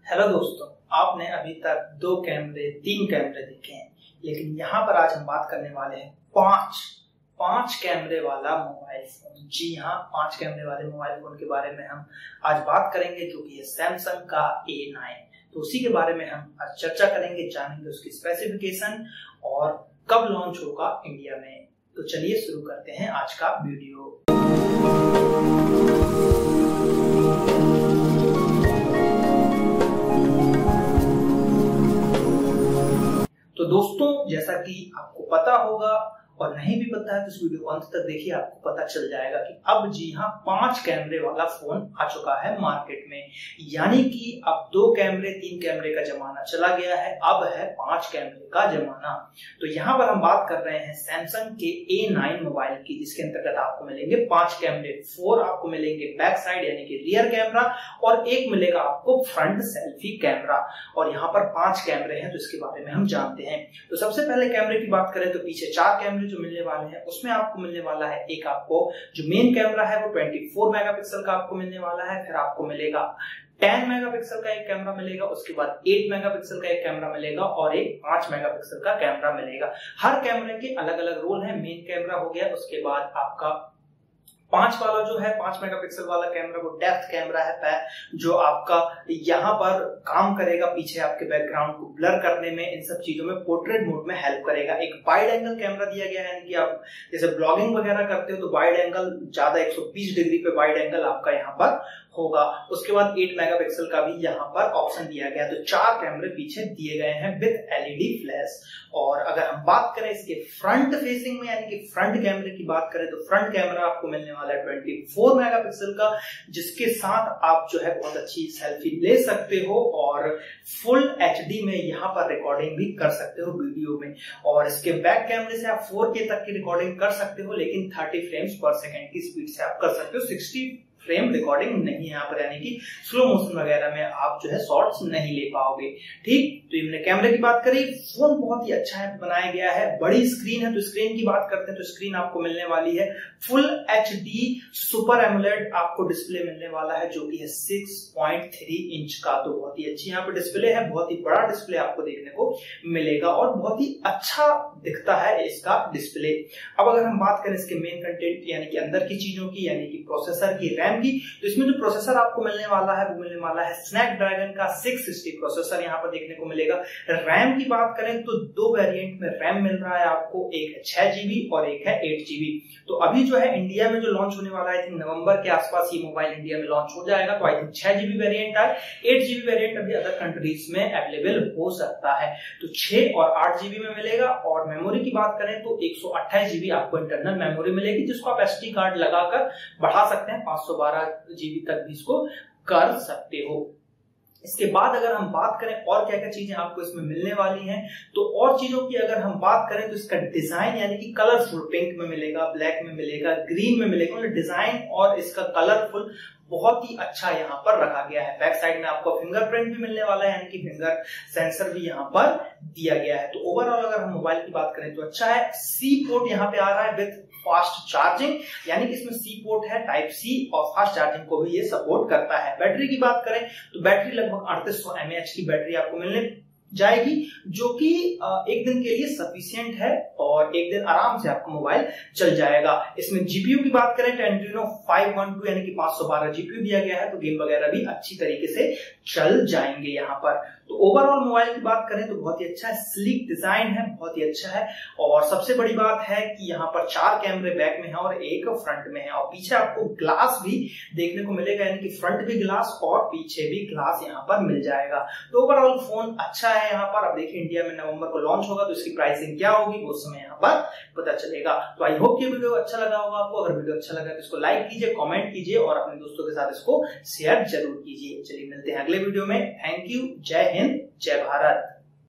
Hello दोस्तों, आपने अभी तक 2 कैमरे 3 कैमरे देखे हैं, लेकिन यहाँ पर आज हम बात करने वाले हैं 5 कैमरे वाला मोबाइल फोन। जी हाँ, 5 कैमरे वाले मोबाइल फोन के बारे में हम आज बात करेंगे, जो कि है सैमसंग का A9। तो उसी के बारे में हम आज चर्चा करेंगे, जानेंगे उसकी स्पेसिफिकेशन और कब लॉन्च होगा इंडिया में। तो चलिए शुरू करते हैं आज का वीडियो। तो दोस्तों, जैसा कि आपको पता होगा और नहीं भी पता है तो इस वीडियो को अंत तक देखिए, आपको पता चल जाएगा कि अब जी हाँ 5 कैमरे वाला फोन आ चुका है मार्केट में। यानी कि अब 2 कैमरे 3 कैमरे का जमाना चला गया है, अब है 5 कैमरे का जमाना। तो यहाँ पर हम बात कर रहे हैं सैमसंग के A9 मोबाइल की, जिसके अंतर्गत आपको मिलेंगे 5 कैमरे। 4 आपको मिलेंगे बैक साइड यानी कि रियर कैमरा और 1 मिलेगा आपको फ्रंट सेल्फी कैमरा। और यहाँ पर 5 कैमरे हैं, तो इसके बारे में हम जानते हैं। तो सबसे पहले कैमरे की बात करें तो पीछे 4 कैमरे जो मिलने वाले हैं, उसमें आपको मिलने वाला है एक आपको जो मेन कैमरा है वो 24 मेगापिक्सल का आपको मिलने वाला है। फिर आपको मिलेगा 10 मेगापिक्सल का एक कैमरा मिलेगा, उसके बाद 8 मेगापिक्सल का एक कैमरा मिलेगा और एक 5 मेगापिक्सल का कैमरा मिलेगा। हर कैमरे के अलग अलग रोल है। मेन कैमरा हो गया, उसके बाद आपका 5 वाला जो है 5 मेगापिक्सल वाला कैमरा वो डेप्थ कैमरा है, जो आपका यहाँ पर काम करेगा पीछे आपके बैकग्राउंड को ब्लर करने में, इन सब चीजों में पोर्ट्रेट मोड में हेल्प करेगा। एक वाइड एंगल कैमरा दिया गया है, यानी कि आप जैसे ब्लॉगिंग वगैरह करते हो तो वाइड एंगल ज्यादा 120 डिग्री पे वाइड एंगल आपका यहाँ पर होगा। उसके बाद 8 मेगापिक्सल का भी यहाँ पर ऑप्शन दिया गया है। तो 4 कैमरे पीछे दिए गए हैं विद LED फ्लैश। और अगर हम बात करें इसके फ्रंट फेसिंग में, यानी कि फ्रंट कैमरे की बात करें तो फ्रंट कैमरा आपको मिलने वाला है 24 मेगापिक्सल का, जिसके साथ आप जो है बहुत अच्छी सेल्फी ले सकते हो और फुल HD में यहाँ पर रिकॉर्डिंग भी कर सकते हो वीडियो में। और इसके बैक कैमरे से आप 4K तक की रिकॉर्डिंग कर सकते हो, लेकिन 30 फ्रेम्स पर सेकेंड की स्पीड से आप कर सकते हो। 60 फ्रेम रिकॉर्डिंग नहीं है यहाँ पर, यानी कि स्लो मोशन वगैरह में आप जो है शॉट्स नहीं ले पाओगे। ठीक, तो हमने कैमरे की बात करी। फोन बहुत ही अच्छा है, बनाया गया है, बड़ी स्क्रीन है। तो स्क्रीन की बात करते हैं तो स्क्रीन आपको मिलने वाली है फुल HD सुपर एमोलेड आपको डिस्प्ले मिलने वाला है, जो कि है 6.3 इंच का। तो बहुत ही अच्छी यहाँ पर डिस्प्ले है, बहुत ही बड़ा डिस्प्ले आपको देखने को मिलेगा और बहुत ही अच्छा दिखता है इसका डिस्प्ले। अब अगर हम बात करें इसके मेन कंटेंट यानी कि अंदर की चीजों की, यानी कि प्रोसेसर की, रैम की, तो इसमें जो प्रोसेसर आपको मिलने वाला है वो मिलने वाला है स्नैपड्रैगन का 660 प्रोसेसर यहाँ पर देखने को मिलेगा। रैम की बात करें तो 2 वेरिएंट में रैम मिल रहा है आपको, एक है 6GB और एक है 8GB। तो अभी जो है इंडिया में जो लॉन्च होने वाला है, आई थिंक नवंबर के आसपास ये मोबाइल इंडिया में लॉन्च हो जाएगा। तो आई थिंक 6GB वेरिएंट है, 8GB वेरिएंट अभी अदर कंट्रीज में अवेलेबल हो सकता है। तो 6 और 8GB में मिलेगा। और मेमोरी की बात करें तो 128GB आपको इंटरनल मेमोरी मिलेगी, जिसको आप SD कार्ड लगाकर बढ़ा सकते हैं, 512GB तक भी इसको कर सकते हो। इसके बाद अगर हम बात करें और क्या क्या चीजें आपको इसमें मिलने वाली हैं, तो और चीजों की अगर हम बात करें तो इसका डिजाइन यानी कि कलरफुल, पिंक में मिलेगा, ब्लैक में मिलेगा, ग्रीन में मिलेगा। मतलब डिजाइन और इसका कलरफुल बहुत ही अच्छा यहाँ पर रखा गया है। बैक साइड में आपको फिंगरप्रिंट भी मिलने वाला है, यानी कि फिंगर सेंसर भी यहाँ पर दिया गया है। तो ओवरऑल अगर हम मोबाइल की बात करें तो अच्छा है। C पोर्ट यहाँ पे आ रहा है विद फास्ट चार्जिंग, यानी कि इसमें C पोर्ट है, टाइप C, और फास्ट चार्जिंग को भी ये सपोर्ट करता है। बैटरी की बात करें तो बैटरी लगभग 3800 mAh की बैटरी आपको मिलने जाएगी, जो कि एक दिन के लिए सफिशिएंट है और एक दिन आराम से आपका मोबाइल चल जाएगा। इसमें जीपीयू की बात करें तो Adreno 512 यानी कि 512 जीपीयू दिया गया है, तो गेम वगैरह भी अच्छी तरीके से चल जाएंगे यहाँ पर। तो ओवरऑल मोबाइल की बात करें तो बहुत ही अच्छा है, स्लीक डिजाइन है, बहुत ही अच्छा है। और सबसे बड़ी बात है कि यहाँ पर 4 कैमरे बैक में है और एक फ्रंट में है, और पीछे आपको ग्लास भी देखने को मिलेगा, यानी कि फ्रंट भी ग्लास और पीछे भी ग्लास यहाँ पर मिल जाएगा। तो ओवरऑल फोन अच्छा है यहाँ पर। अब देखिए इंडिया में नवंबर को लॉन्च होगा तो इसकी प्राइसिंग क्या होगी वो समय यहाँ पर पता चलेगा। तो आई होप ये वीडियो अच्छा लगा होगा आपको। अगर वीडियो अच्छा लगा तो इसको लाइक कीजिए, कमेंट कीजिए और अपने दोस्तों के साथ इसको शेयर जरूर कीजिए। चलिए मिलते हैं अगले वीडियो में। थैंक यू, जय हिंद, जय भारत।